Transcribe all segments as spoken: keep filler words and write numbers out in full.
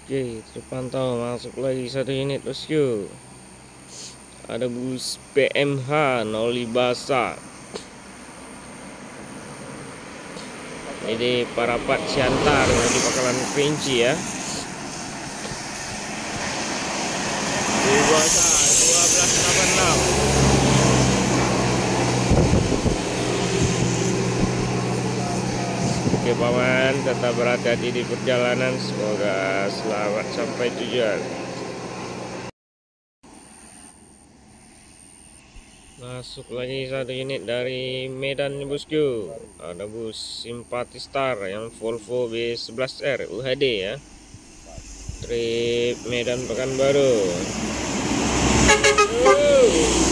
Oke, terpantau masuk lagi satu unit bosku. Ada bus P M H nol lima Basa. Ini Parapat Siantar di Pakalan Kerinci ya. Basa dua belas delapan enam. Oke paman, tetap berhati-hati di perjalanan. Semoga selamat sampai tujuan. Masuk lagi satu unit dari Medan bosku. Ada bus Simpati Star yang Volvo B sebelas R U H D ya. Trip Medan Pekanbaru. uh.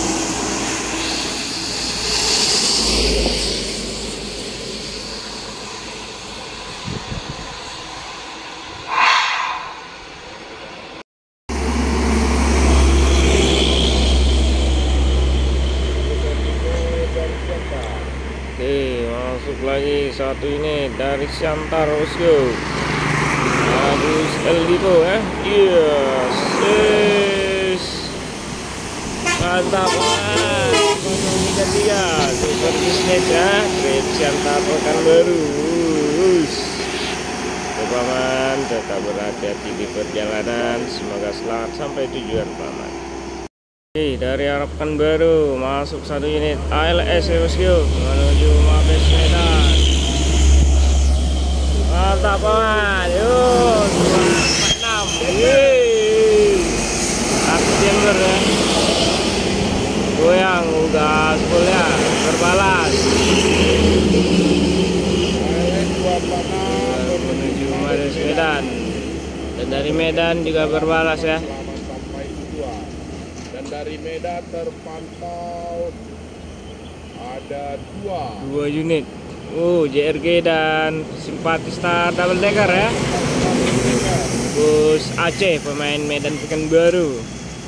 Oke, masuk lagi satu ini dari Siantar bosku. Bus El Dipo ya. Yes, yes. Mantap banget. nol tiga tiga super bisnis ya. Trip Siantar Pekanbaru. Paman, tetap berhati-hati di perjalanan. Semoga selamat sampai tujuan paman. Oke, dari arah Pekanbaru masuk satu unit A L S ya bosku, menuju Mabes Medan. Mantap paman, yuk dua empat enam. Yeay, aku chamber ya, goyang gas fullnya berbalas. Menuju Mabes Medan, dan dari Medan juga berbalas ya. Dari Medan terpantau ada dua dua unit. Oh, J R G dan Simpati Star double decker ya. Bus Aceh pemain Medan Pekanbaru.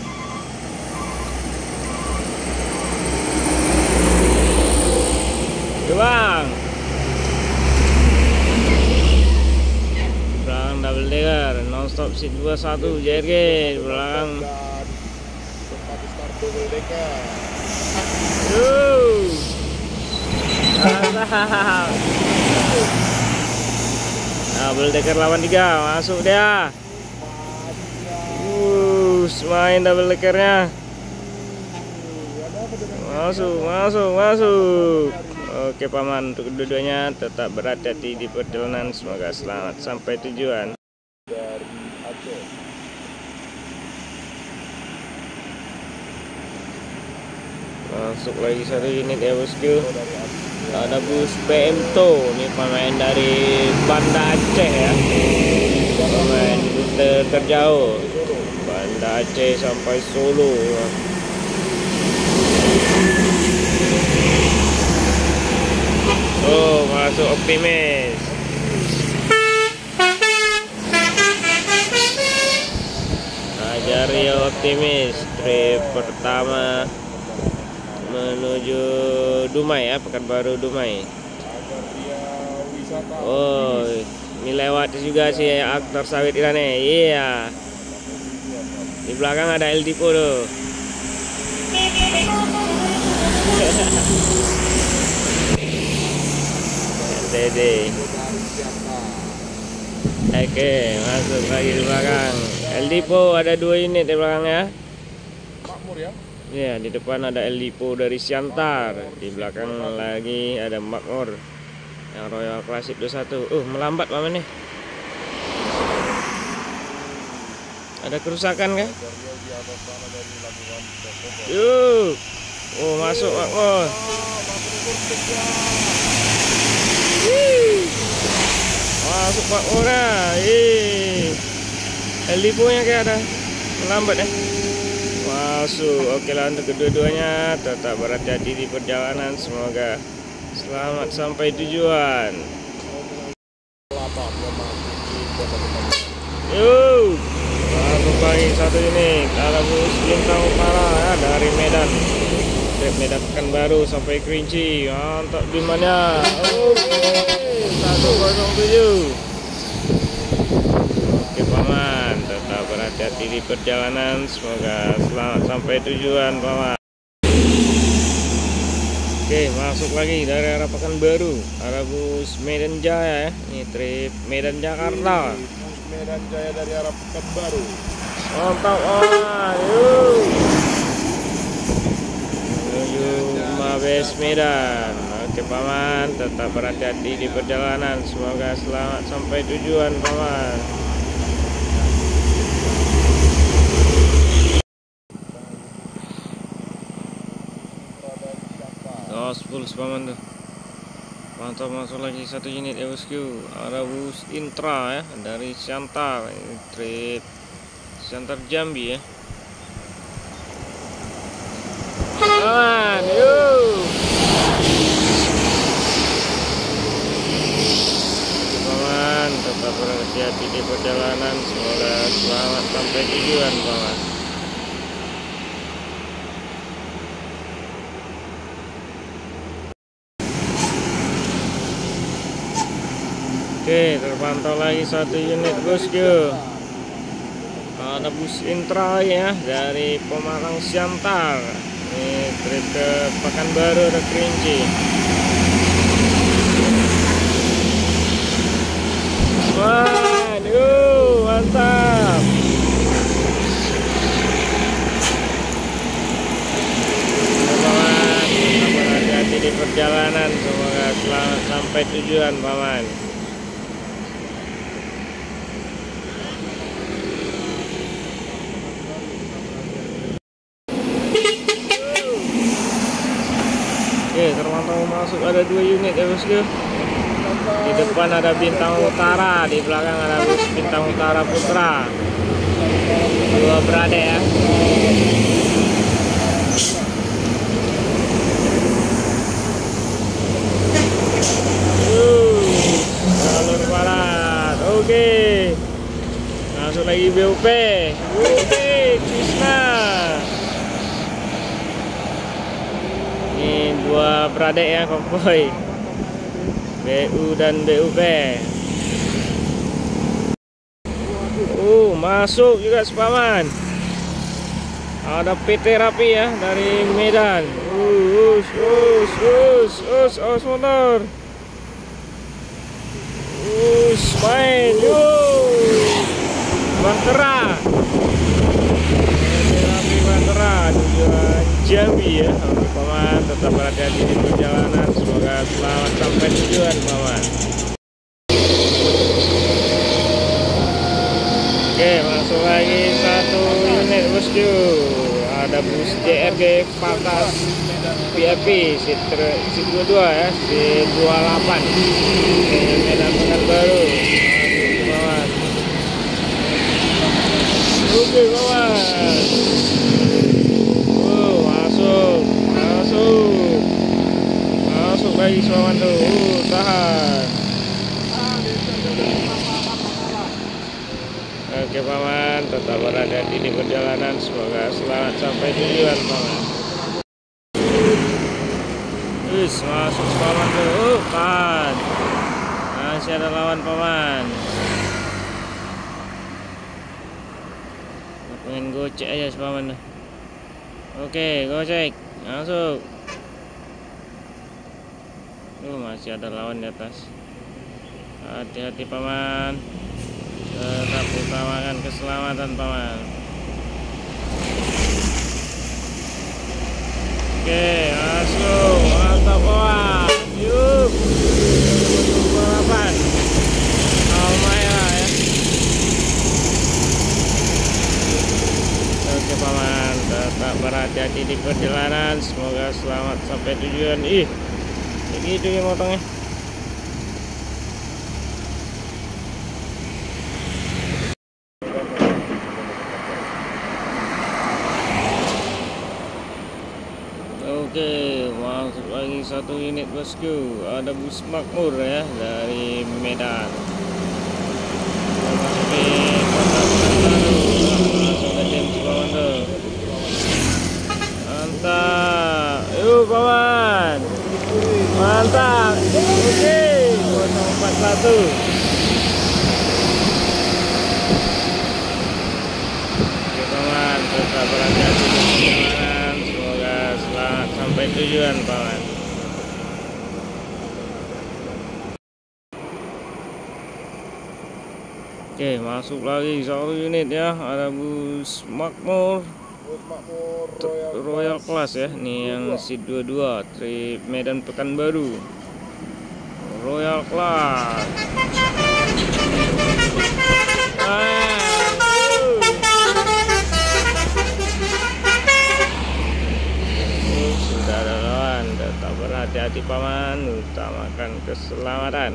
Bang, belakang double decker non-stop seat dua puluh satu J R G di belakang. Double decker. Uh. Mantap. Double decker delapan tiga masuk dia. Uh, main double deckernya. Masuk, masuk, masuk. Oke paman, untuk kedua-duanya tetap berhati-hati di perjalanan. Semoga selamat sampai tujuan. Dari Aceh. Masuk lagi satu unit ya bosku. Ada bus P M T O, ini pemain dari Banda Aceh ya. Pemain rute terjauh Banda Aceh sampai Solo ya. Oh, masuk Optimis. Ajar ya Optimis, trip pertama menuju Dumai ya, Pekanbaru Dumai. Oh, ini lewat juga sih aktor sawit ikannya. Iya. Di belakang ada El Dipo tuh. Dede. Oke, masuk lagi di belakang. El Dipo ada dua unit di belakang ya. Makmur ya. Ya, di depan ada El Dipo dari Siantar, di belakang lagi ada Makmur yang Royal Classic dua puluh satu. Uh, melambat paman nih. Ada kerusakan kah? Yuk. Oh, masuk Makmur. Masuk Makmur nah. Ih. El Dipo nya kayak ada melambat ya. Masuk. Oke lah, untuk kedua-duanya tetap berhati-hati di perjalanan. Semoga selamat sampai tujuan. Yuk, masuk lagi satu ini. Ada bus Bintang Utara ya, dari Medan. Dari Medan Pekanbaru sampai Kerinci. Mantap dimana? Oke, satu nol tujuh. Oke paman. berhati-hati di perjalanan. Semoga selamat sampai tujuan, paman. Oke, masuk lagi dari arah Pekanbaru, arah bus Medan Jaya ya. Ini trip Medan Jakarta. Bus Medan Jaya dari arah Pekanbaru. Mantap, paman. Yuk. Menuju Mabes Medan. Oke, paman, tetap berhati-hati di perjalanan. Semoga selamat sampai tujuan, paman. Oh, sepuluh paman tuh. Mantap, masuk lagi satu unit ya bosku. Ada bus Intra ya dari Siantar. Ini trip Siantar Jambi ya. Paman, yuk. Paman, tetap berhati-hati di perjalanan. Semoga selamat sampai tujuan, paman. Oke, terpantau lagi satu unit bosku. Ada bus Intra ya dari Pematang Siantar. Ini trip ke Pekanbaru ke Kerinci. Waduh, mantap. Paman, tetap berhati-hati di perjalanan. Semoga selamat sampai tujuan, paman. Oke, terpantau masuk ada dua unit ya bosku. Di depan ada Bintang Utara, di belakang ada bus Bintang Utara Putra. Dua beradik ya. Uh, jalur barat. Oke. Masuk lagi B U P. Oke, Krishna. Ini dua beradik ya, konvoy B U dan B U P. Uh, masuk juga sepaman. Ada P T Rapi ya dari Medan. Uh, us, us, us, us, us motor. Us, main, yuk. Bantera. P T Rapi Bantera tujuan Jambi ya. Paman, tetap berhati-hati di perjalanan. Semoga selamat sampai tujuan, paman. Oke, masuk lagi satu unit bosku. Ada bus J R G Pakas V I P seat dua puluh dua ya, seat dua puluh delapan. Oke, Medan Pekanbaru. Masuk, paman. Oke, paman. Oh, masuk. Masuk. Masuk lagi paman tuh. Uh, tahan. Oke paman, tetap berhati-hati di perjalanan. Semoga selamat sampai tujuan, paman. Wis, masuk paman tuh. Uh, tahan. Masih ada lawan, paman. Pengen gocek aja paman tuh. Oke, gocek. Masuk. Uh, masih ada lawan di atas. Hati-hati paman. Tetap utamakan keselamatan, paman. Oke, masuk. Mantap, paman. Yuk. Balapan. Almaya ya. Oke paman, tetap berhati-hati di perjalanan. Semoga selamat sampai tujuan. Ih, begitu ya motongnya. Oke, masuk lagi satu unit bosku. Ada bus Makmur ya dari Medan. Memasuki kota Pekanbaru. Langsung ke tim paman tuh. Mantap. Yuk paman. Mantap. Oke, kota empat puluh satu. sampai tujuan paman. Oke, masuk lagi satu unit ya, ada bus Makmur Bus Makmur Royal, Royal, Class ya. Ini yang seat dua puluh dua trip Medan Pekanbaru. Royal Class. Ah, uh, sudah ada lawan, tetap berhati-hati paman, utamakan keselamatan.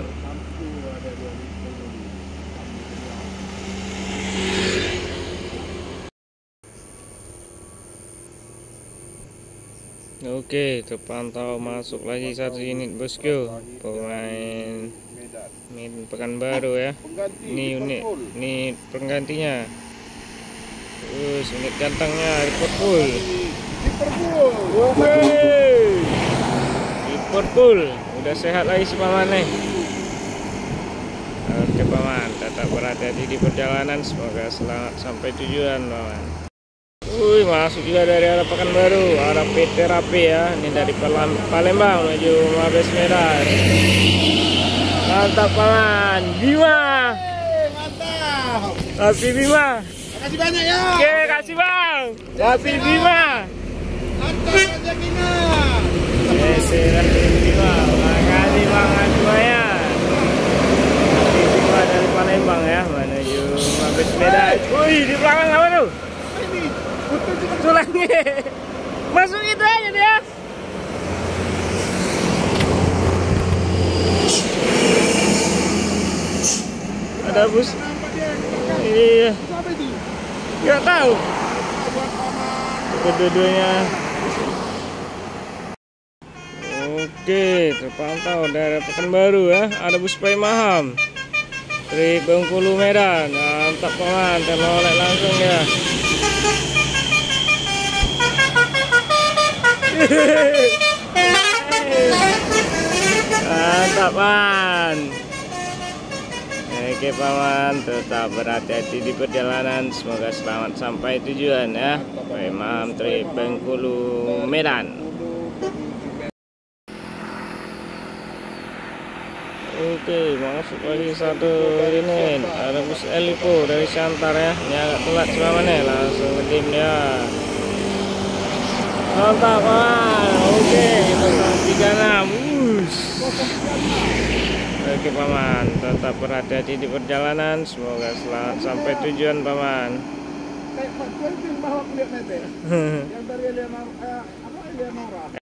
Oke, terpantau masuk lagi satu unit bosku, pemain Medan Pekanbaru ya. Ini unit, ini penggantinya. Terus unit gantengnya Liverpool. Oke, Liverpool udah sehat lagi si paman nih. Oke paman, tetap berhati-hati di perjalanan, semoga selamat sampai tujuan paman. Wih, masuk juga dari arah Pekanbaru, arah P T Rapi ya. Ini dari Palembang menuju Mabes Medan. Mantap paman, Bima. Mantap. Tapi Bima. Makasih banyak ya. Oke, kasih bang. Tapi Bima. Mantap aja Bima. Yes, Rapi Bima. Makasih bang semuanya. Tapi Bima dari Palembang ya menuju Mabes Medan. Wih, di belakang apa tuh? Tulangnya masuk itu aja dia. Ada bus. Iya. Nggak tahu. Kedua-duanya. Oke, terpantau daerah Pekanbaru ya. Ada bus Paimaham dari Bengkulu Medan. Mantap paman, terlolek langsung ya. Mantap man. Oke paman, tetap berhati-hati di perjalanan, semoga selamat sampai tujuan ya. Paimaham trip Bengkulu Medan. Oke, masuk lagi satu ini, ada bus Elipo dari Siantar ya. Ini agak telat cuman nih, langsung ngedim dia. Mantap paman. Oke, itu tiga enam. Oke paman, tetap berhati-hati di perjalanan, semoga selamat sampai tujuan paman. Kayak Pak Tuan bawa kuliah nete. Yang dari Eleanor, apa Eleanora?